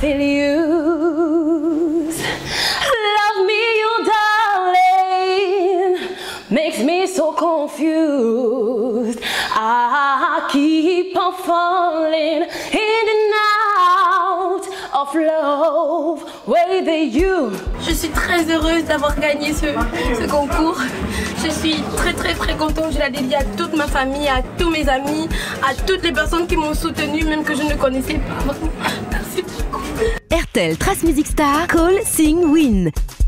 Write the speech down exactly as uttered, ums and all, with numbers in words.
feel used. Love me, you darling, makes me so confused. I keep on falling in and out of love with you. Je suis très heureuse d'avoir gagné ce, ce concours. Je suis très très très contente. Je la dédie à toute ma famille, à tous mes amis, à toutes les personnes qui m'ont soutenue, même que je ne connaissais pas. Merci beaucoup. R T L Trace Music Star, Call, Sing, Win.